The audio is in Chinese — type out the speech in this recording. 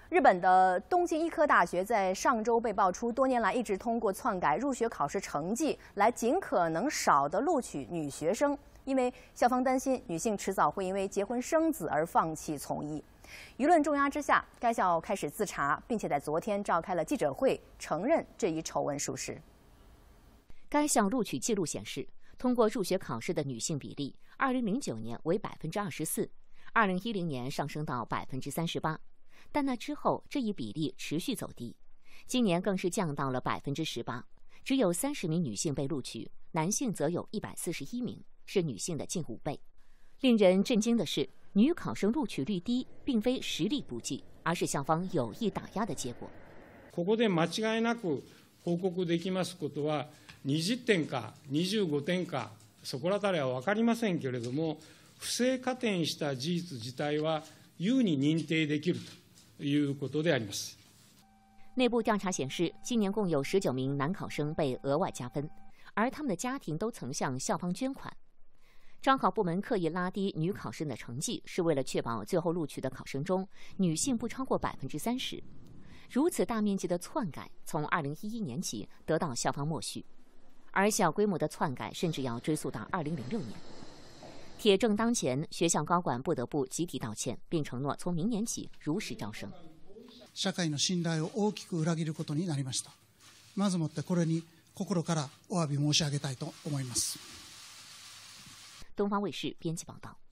日本的东京医科大学在上周被爆出，多年来一直通过篡改入学考试成绩来尽可能少地录取女学生，因为校方担心女性迟早会因为结婚生子而放弃从医。舆论重压之下，该校开始自查，并且在昨天召开了记者会，承认这一丑闻属实。 该校录取记录显示，通过入学考试的女性比例，2009年为24%，2010年上升到38%。但那之后，这一比例持续走低，今年更是降到了18%，只有30名女性被录取，男性则有141名，是女性的近5倍。令人震惊的是，女考生录取率低，并非实力不济，而是校方有意打压的结果。 ここで間違いなく報告できますことは、20点か25点か、そこらたりは分かりませんけれども、不正加点した事実自体は優に認定できるということであります。 内部调查显示，今年共有19名男考生被额外加分，而他们的家庭都曾向校方捐款。招考部门刻意拉低女考生的成绩，是为了确保最后录取的考生中女性不超过30%。如此大面积的篡改，从2011年起得到校方默许，而小规模的篡改甚至要追溯到2006年。铁证当前，学校高管不得不集体道歉，并承诺从明年起如实招生。 社会の信頼を大きく裏切ることになりました。まずもってこれに心からお詫び申し上げたいと思います。 东方卫视编辑报道。